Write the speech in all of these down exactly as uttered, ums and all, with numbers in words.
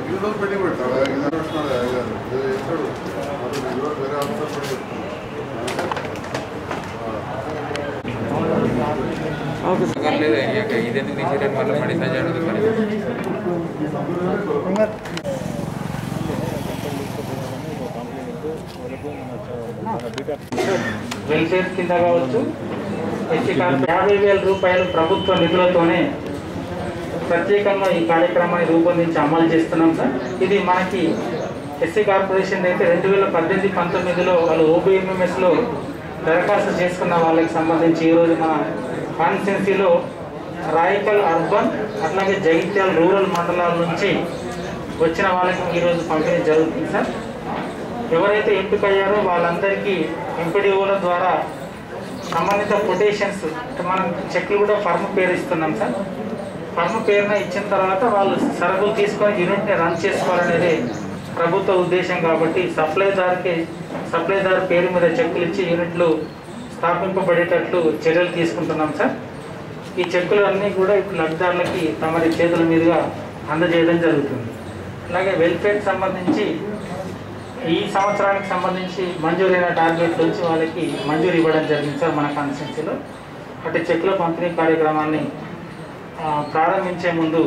ఇదెందుకు తీసేటట్టు మళ్ళీ మడి సంజాడు మరి వెల్ఫేర్ కింద కావచ్చు ఎస్సీ కార్పొరేషన్ యాభై వేల రూపాయలు ప్రభుత్వ నిధులతోనే ప్రత్యేకంగా ఈ కార్యక్రమాన్ని రూపొందించి అమలు చేస్తున్నాం సార్. ఇది మనకి ఎస్సీ కార్పొరేషన్ అయితే రెండు వేల పద్దెనిమిది పంతొమ్మిదిలో వాళ్ళు ఓబీఎంఎంఎస్లో దరఖాస్తు చేసుకున్న వాళ్ళకి సంబంధించి ఈరోజు మన కాన్స్టిట్యున్సీలో రాయకల్ అర్బన్ అట్లాగే జగిత్యాల రూరల్ మండలాల నుంచి వచ్చిన వాళ్ళకి ఈరోజు పంపిణీ జరుగుతుంది సార్. ఎవరైతే ఎంపికయ్యారో వాళ్ళందరికీ ఎంపీడీఓల ద్వారా సంబంధిత కొటేషన్స్ మనం చెక్లు కూడా ఫర్మ్ పేరు ఇస్తున్నాం సార్. ఫర్మ్ పేరున ఇచ్చిన తర్వాత వాళ్ళు సరుకులు తీసుకొని యూనిట్ని రన్ చేసుకోవాలనేది ప్రభుత్వ ఉద్దేశం కాబట్టి సప్లైదార్కి సప్లైదార్ పేరు మీద చెక్కులు ఇచ్చి యూనిట్లు స్థాపింపబడేటట్లు చర్యలు తీసుకుంటున్నాం సార్. ఈ చెక్కులు అన్నీ కూడా ఇప్పుడు లబ్ధిదారులకి తమరి చేతుల మీదుగా అందజేయడం జరుగుతుంది. అలాగే వెల్ఫేర్కి సంబంధించి ఈ సంవత్సరానికి సంబంధించి మంజూరైన టార్గెట్ నుంచి వాళ్ళకి మంజూరు ఇవ్వడం జరిగింది సార్. మన కాన్స్టిట్యున్సీలో అటు చెక్కుల పంపిణీ కార్యక్రమాన్ని ప్రారంభించే ముందు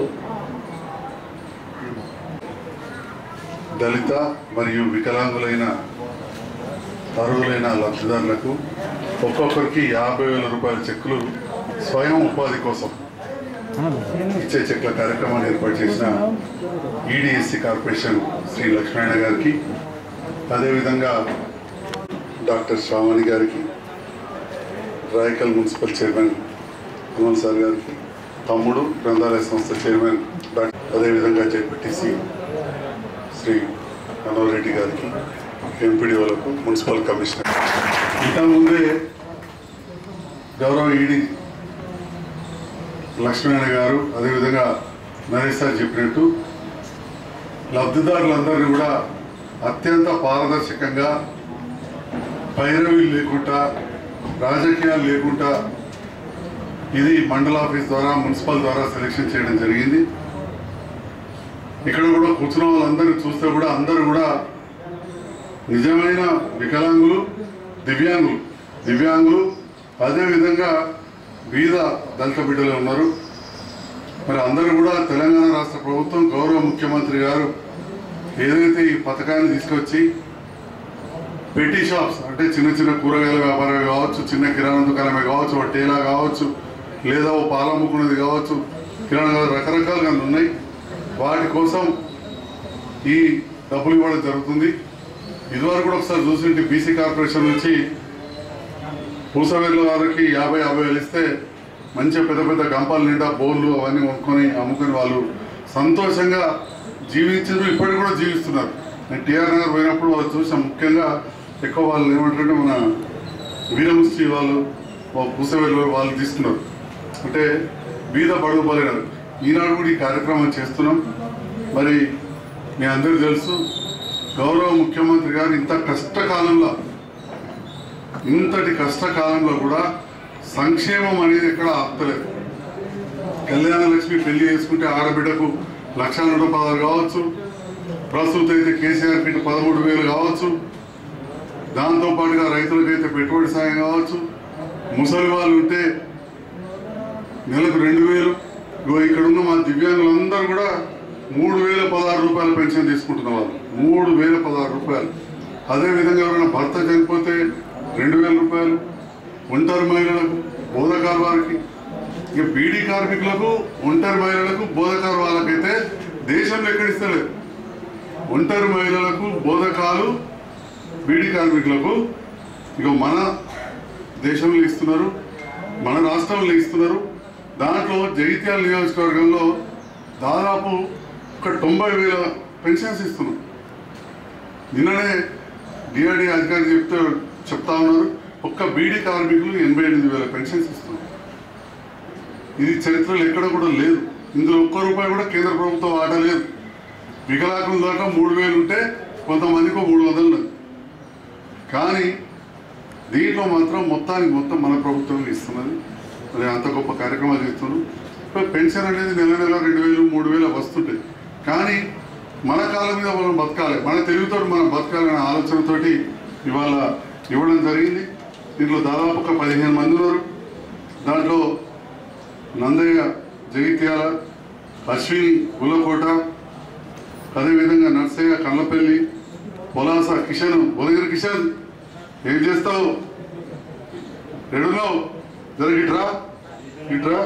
దళిత మరియు వికలాంగులైన అర్హులైన లబ్ధిదారులకు ఒక్కొక్కరికి యాభై వేల రూపాయల చెక్కులు స్వయం ఉపాధి కోసం ఇచ్చే చెక్కుల కార్యక్రమాన్ని ఏర్పాటు చేసిన ఈడీఎస్సీ కార్పొరేషన్ శ్రీ లక్ష్మణ గారికి, అదేవిధంగా డాక్టర్ శ్రావణి గారికి, Rayakal municipal chairman Amal sir గారికి, తమ్ముడు గ్రంథాలయ సంస్థ చైర్మన్ డాక్టర్ అదేవిధంగా జెడ్పీటీసీ శ్రీ మనోహర్ రెడ్డి గారికి, ఎంపీడీఓలకు, మున్సిపల్ కమిషనర్. ఇంతకుముందే గౌరవ ఈడీ లక్ష్మణ గారు అదేవిధంగా నరేష్ సార్ చెప్పినట్టు లబ్ధిదారులందరినీ కూడా అత్యంత పారదర్శకంగా, పైరవీలు లేకుండా, రాజకీయాలు లేకుండా ఇది మండల ఆఫీస్ ద్వారా మున్సిపల్ ద్వారా సెలెక్షన్ చేయడం జరిగింది. ఇక్కడ కూడా కూర్చున్న వాళ్ళందరినీ చూస్తే కూడా అందరూ కూడా నిజమైన వికలాంగులు, దివ్యాంగులు దివ్యాంగులు అదేవిధంగా బీద దళిత బిడ్డలు ఉన్నారు. మరి అందరూ కూడా తెలంగాణ రాష్ట్ర ప్రభుత్వం గౌరవ ముఖ్యమంత్రి గారు ఏదైతే ఈ పథకాన్ని తీసుకొచ్చి పెట్టి షాప్స్ అంటే చిన్న చిన్న కూరగాయల వ్యాపారమే కావచ్చు, చిన్న కిరాణా దుకాణమే కావచ్చు, ఒక టేలా కావచ్చు, లేదా ఓ పాలమ్ముకున్నది కావచ్చు, కిరాణా రకరకాలుగా ఉన్నాయి. వాటి కోసం ఈ డబ్బులు ఇవ్వడం జరుగుతుంది. ఇదివరకు కూడా ఒకసారి చూసింటే బీసీ కార్పొరేషన్ నుంచి పూసవేళ్ళ వారికి యాభై యాభై వేలు ఇస్తే మంచిగా పెద్ద పెద్ద గంపాల నిండా బోర్లు అవన్నీ కొనుక్కొని అమ్ముకొని వాళ్ళు సంతోషంగా జీవించారు. ఇప్పటికి కూడా జీవిస్తున్నారు. నేను టీఆర్ నగర్ పోయినప్పుడు వాళ్ళు చూసాం. ముఖ్యంగా ఎక్కువ వాళ్ళు ఏమంటారంటే మన వీరముష్టి వాళ్ళు పూసవేళ్ళు వాళ్ళు తీసుకున్నారు. అంటే బీద బడుగు పలినారు. ఈనాడు కూడా ఈ కార్యక్రమం చేస్తున్నాం. మరి మీ అందరికీ తెలుసు గౌరవ ముఖ్యమంత్రి గారు ఇంత కష్టకాలంలో ఇంతటి కష్టకాలంలో కూడా సంక్షేమం అనేది ఎక్కడ ఆపుతలేదు. కళ్యాణ లక్ష్మి పెళ్లి చేసుకుంటే ఆడబిడ్డకు లక్ష నూట పదహారు కావచ్చు, ప్రస్తుతం అయితే కేసీఆర్ కిట్ పదమూడు వేలు కావచ్చు, దాంతోపాటుగా రైతులకైతే పెట్టుబడి సాయం కావచ్చు, ముసలి వాళ్ళు ఉంటే నెలకు రెండు వేలు. ఇక్కడ ఉన్న మా దివ్యాంగులందరూ కూడా మూడు వేల పదహారు రూపాయల పెన్షన్ తీసుకుంటున్న వాళ్ళు మూడు వేల పదహారు రూపాయలు. అదేవిధంగా ఎవరైనా భర్త చనిపోతే రెండు వేల రూపాయలు. ఒంటరి మహిళలకు, బోధకారు వారికి, ఇక బీడీ కార్మికులకు, ఒంటరి మహిళలకు, బోధకారు వాళ్ళకైతే దేశంలో ఎక్కడిస్తలేదు. ఒంటరి మహిళలకు, బోధకాలు, బీడీ కార్మికులకు ఇక మన దేశంలో ఇస్తున్నారు, మన రాష్ట్రంలో ఇస్తున్నారు. దాంట్లో జగిత్యాల నియోజకవర్గంలో దాదాపు ఒక తొంభై వేల పెన్షన్స్ ఇస్తున్నాం. నిన్ననే డిఆర్డీ అధికారి చెప్తే చెప్తా ఉన్నారు ఒక్క బీడీ కార్మికులు ఎనభై ఎనిమిది వేల పెన్షన్స్ ఇస్తున్నారు. ఇది చరిత్రలో ఎక్కడ కూడా లేదు. ఇందులో ఒక్క రూపాయి కూడా కేంద్ర ప్రభుత్వం వాటా లేదు. వికలాంగుల దాకా మూడు వేలు ఉంటే కొంతమందికి మూడు వందలు. కానీ దీంట్లో మాత్రం మొత్తానికి మొత్తం మన ప్రభుత్వం ఇస్తున్నది. మరి అంత గొప్ప కార్యక్రమాలు చేస్తున్నారు. ఇప్పుడు పెన్షన్ అనేది నెల నెల రెండు వేలు మూడు వేలు వస్తుంటాయి. కానీ మన కాళ్ళ మీద మనం బతకాలి, మన తెలుగుతో మనం బతకాలనే ఆలోచనతోటి ఇవాళ ఇవ్వడం జరిగింది. దీంట్లో దాదాపు ఒక పదిహేను మంది ఉన్నారు. దాంట్లో నందయ్య జగిత్యాల, అశ్విని గుల్లకోట, అదేవిధంగా నర్సయ్య కళ్ళపల్లి, పొలాస కిషన్, బొలగిరి కిషన్ ఏం చేస్తావు, ఎడున్నావు, జరిగిట్రా ఇట్రా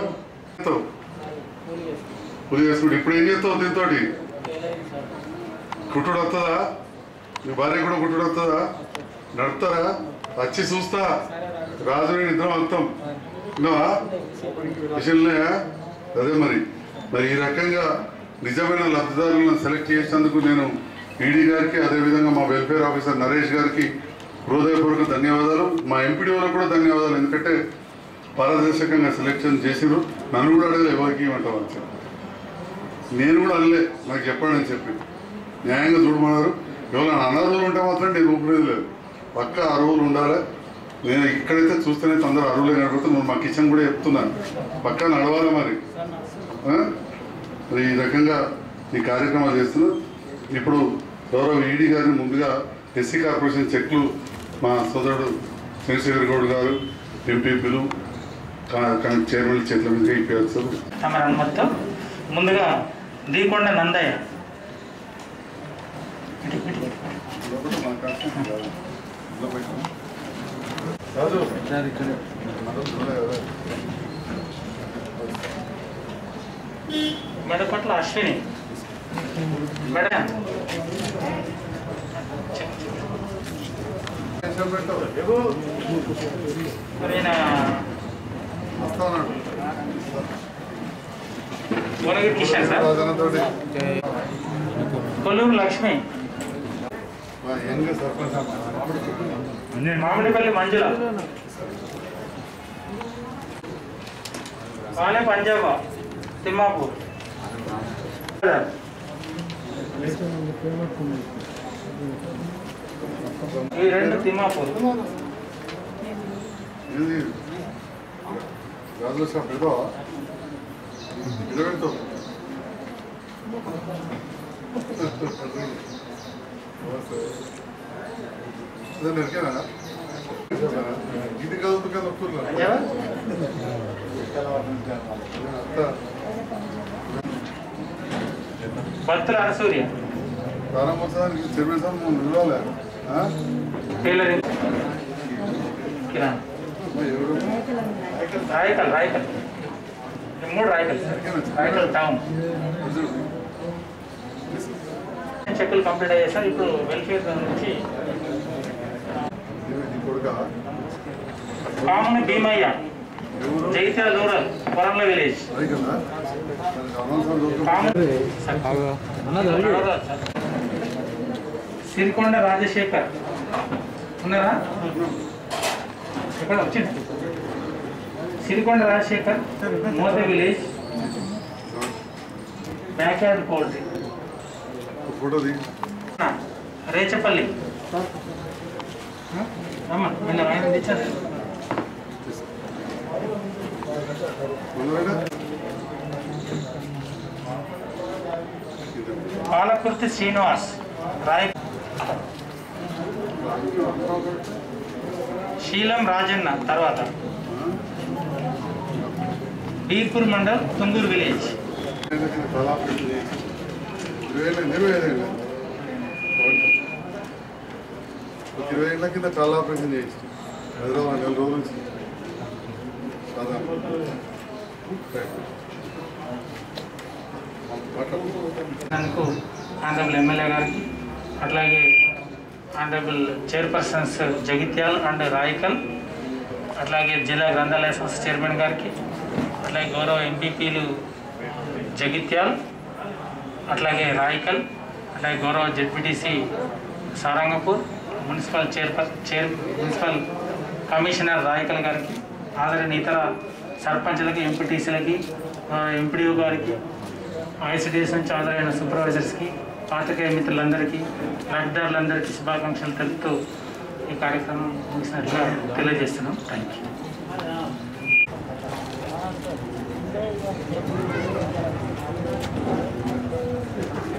పూజ చేసుకుంటు. ఇప్పుడు ఏం చేస్తావు దీంతో? కుట్టుడు వస్తుందా? నీ భార్య కూడా కుట్టుడు వస్తుందా? నడుపుతారా? వచ్చి చూస్తా, రాజు ఇద్దరం వస్తాం. విన్నావా కిషన్లే? అదే మరి మరి ఈ రకంగా నిజమైన లబ్ధిదారులను సెలెక్ట్ చేసినందుకు నేను ఈడీ గారికి, అదేవిధంగా మా వెల్ఫేర్ ఆఫీసర్ నరేష్ గారికి హృదయపూర్వక ధన్యవాదాలు. మా ఎంపీడీ వాళ్ళకు కూడా ధన్యవాదాలు. ఎందుకంటే పారదర్శకంగా సెలెక్షన్ చేసిరు. నన్ను కూడా అడగలే ఎవరికి ఇవ్వమంటావు అని చెప్పి, నేను కూడా అనలే, నాకు చెప్పండి అని చెప్పి న్యాయంగా చూడమన్నారు. ఎవరైనా అనాథులు ఉంటే మాత్రం నేను ఊపిరేది లేదు, పక్క అరువులు ఉండాలి. నేను ఇక్కడైతే చూస్తేనే తొందర అరువులు నడిపోతే నువ్వు మా కిచెన్ కూడా చెప్తున్నాను, పక్క నడవాలి. మరి మరి ఈ రకంగా ఈ కార్యక్రమాలు చేస్తున్నాను. ఇప్పుడు గౌరవ ఈడీ గారిని ముందుగా ఎస్సీ కార్పొరేషన్ చెక్లు మా సోదరుడు చంద్రశేఖర్ గౌడ్ గారు ఎంపీపీలు చైర్మన్ చేతుల మీద ఇప్పవచ్చు. తమ అనుమతితో ముందుగా దీకొండ నందయ్య మెడపట్ల అశ్విని మెడ వనగిరి కిషన్ సార్, కొల్లూరు లక్ష్మి, మామిడిపల్లి మంజుల, వాలే పంజాబ్ తిమ్మాపూర్, ఈ రెండు తిమ్మాపూర్. రాజు షాప్ ఏదో ఇరవైతో నరికేనా ఇది కాదు భక్తుల అనసూర్య, ప్రారంభోత్సవానికి చైర్మన్ సార్ మనం నిలవాలి. టైలరింగ్ కిరాణా, రాయకల్ రాయకల్ మూడు రాయకల్ రాయకల్ టౌన్ చెక్కులు కంప్లీట్ అయ్యాయి సార్. ఇప్పుడు వెల్ఫేర్ నుంచి కామన్ భీమయ్య, జైత్యాల రూరల్, వరంగల్ విలేజ్. సిరికొండ రాజశేఖర్ ఉన్నారా? ఎక్కడ వచ్చింది? Sirikonda Rajasekhar, Moda village, backyard poultry. Rechapalli అమ్మ నిన్న ఆయన తెచ్చారు. పాలకుర్తి శ్రీనివాస్, రాయ్ శీలం రాజన్న, తర్వాత బీర్పూర్ మండల్, తుంగూరు విలేజ్. ఇరవై ఏళ్ళ కింద చాలా ఆపరేషన్ చేయించి హైదరాబాద్ నెల రోజుల నుంచి దానికి ఆనరబుల్ ఎమ్మెల్యే గారికి, అట్లాగే honourable chairpersons Jagtial and Rayakal, అట్లాగే జిల్లా గ్రంథాలయ సంస్థ చైర్మన్ గారికి, అట్లాగే గౌరవ ఎంపీపీలు జగిత్యాల్, అట్లాగే రాయకల్, అట్లాగే గౌరవ జెడ్పీటీసీ సారంగపూర్, మున్సిపల్ చైర్పర్ చైర్ మున్సిపల్ కమిషనర్ రాయకల్ గారికి, ఆదరణ ఇతర సర్పంచ్లకి, ఎంపీటీసీలకి, ఎంపీడీఓ గారికి, ఐసిడిఎస్ నుంచి ఆదరైన సూపర్వైజర్స్కి, పాత్రికేయ మిత్రులందరికీ, లబ్ధిదారులందరికీ శుభాకాంక్షలు తెలుపుతూ ఈ కార్యక్రమం ముగిసినట్లుగా తెలియజేస్తున్నాం. Thank you.